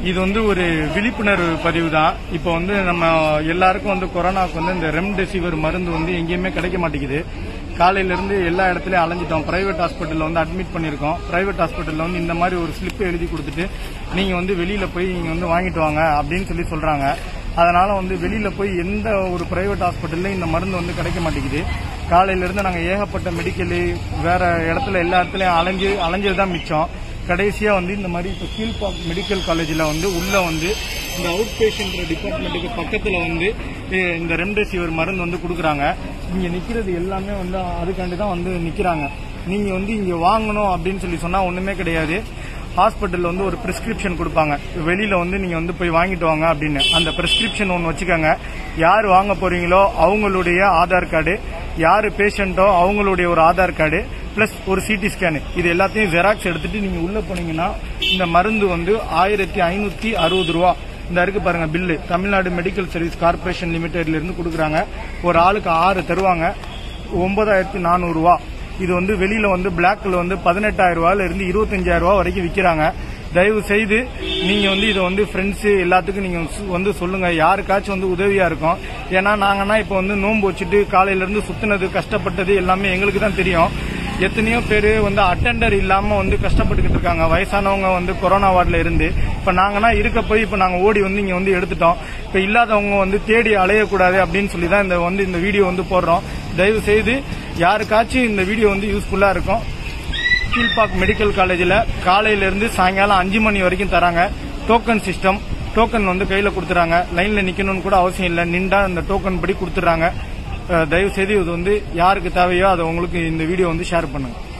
இது வந்து ஒரு விழிப்புணர்வு பதிவு தான். இப்போ வந்து நம்ம எல்லாருக்கும் வந்து கொரோனாவுக்கு வந்து இந்த ரெம்டெசிவிர் மருந்து வந்து எங்கேயுமே கிடைக்க மாட்டேங்குது. காலையில இருந்து எல்லா இடத்துலயும் அலைஞ்சிட்டோம். பிரைவேட் ஹாஸ்பிட்டல்ல வந்து அட்மிட் பண்ணிருக்கோம். பிரைவேட் ஹாஸ்பிட்டல்ல வந்து இந்த மாதிரி ஒரு ஸ்லிப் எழுதி கொடுத்துட்டு நீங்க வந்து வெளியில போய் நீங்க வந்து வாங்கிட்டு வாங்க அப்படின்னு சொல்றாங்க. அதனால வந்து வெளியில போய் எந்த ஒரு பிரைவேட் ஹாஸ்பிட்டல்ல இந்த மருந்து வந்து கிடைக்க மாட்டேங்குது. காலையில இருந்து நாங்க ஏகப்பட்ட மெடிக்கல் வேற இடத்துல எல்லா இடத்துலயும் அலைஞ்சதுதான் மிச்சம். கடைசியா வந்து இந்த மாதிரி இப்போ கீழ்பாக் மெடிக்கல் காலேஜில் வந்து உள்ள வந்து இந்த அவுட் பேஷண்ட் டிபார்ட்மெண்ட்டுக்கு பக்கத்தில் வந்து இந்த ரெம்டெசிவிர் மருந்து வந்து கொடுக்குறாங்க. இங்கே நிற்கிறது எல்லாமே வந்து அதுக்காண்டி தான் வந்து நிற்கிறாங்க. நீங்கள் வந்து இங்கே வாங்கணும் அப்படின்னு சொன்னால் ஒன்றுமே கிடையாது. ஹாஸ்பிட்டலில் வந்து ஒரு பிரிஸ்கிரிப்ஷன் கொடுப்பாங்க. வெளியில் வந்து நீங்கள் வந்து போய் வாங்கிட்டு வாங்க அப்படின்னு. அந்த பிரிஸ்கிரிப்ஷன் ஒன்று வச்சுக்கோங்க. யார் வாங்க போறீங்களோ அவங்களுடைய ஆதார் கார்டு, யார் பேஷண்ட்டோ அவங்களுடைய ஒரு ஆதார் கார்டு பிளஸ் ஒரு சிடி ஸ்கேனு, இது எல்லாத்தையும் ஜெராக்ஸ் எடுத்துட்டு நீங்க உள்ள போனீங்கன்னா இந்த மருந்து வந்து 1560 ரூபா. இந்த இருக்கு பாருங்க bill. Tamil Nadu medical service corporation லிமிடெட்ல இருந்து கொடுக்குறாங்க. ஒரு ஆளுக்கு 6 தருவாங்க. 9400 ரூபா. இது வந்து வெளியில வந்து பிளாக்ல வந்து 18,000 ரூபாயில இருந்து 25,000 ரூபாய் வரைக்கும் விற்கிறாங்க. தயவு செய்து நீங்க வந்து இதை வந்து ஃப்ரெண்ட்ஸ் எல்லாத்துக்கும் நீங்க வந்து சொல்லுங்க. யாருக்காச்சும் வந்து உதவியா இருக்கும். ஏன்னா நாங்கன்னா இப்ப வந்து நோன்பு வச்சுட்டு காலையில இருந்து சுத்தினது கஷ்டப்பட்டது எல்லாமே எங்களுக்கு தான் தெரியும். எத்தனையோ பேர் வந்து அட்டெண்டர் இல்லாம வந்து கஷ்டப்பட்டுக்கிட்டு இருக்காங்க. வயசானவங்க வந்து கொரோனா வார்டுல இருந்து இப்ப நாங்கன்னா இருக்க போய் இப்ப நாங்க ஓடி வந்து இங்க வந்து எடுத்துட்டோம். இப்ப இல்லாதவங்க வந்து தேடி அலையக்கூடாது அப்படின்னு தான் இந்த வீடியோ வந்து போடுறோம். தயவு செய்து யாருக்காச்சும் இந்த வீடியோ வந்து யூஸ்ஃபுல்லா இருக்கும். கீழ்பாக் மெடிக்கல் காலேஜில் காலையில இருந்து சாயங்காலம் 5 மணி வரைக்கும் தராங்க. Token system. டோக்கன் வந்து கையில கொடுத்துறாங்க. லைன்ல நிக்கணும்னு கூட அவசியம் இல்லை. நின்றா இந்த டோக்கன் படி கொடுத்துறாங்க. தயவு செய்து இது வந்து யாருக்கு தேவையோ அதை உங்களுக்கு இந்த வீடியோ வந்து ஷேர் பண்ணுங்க.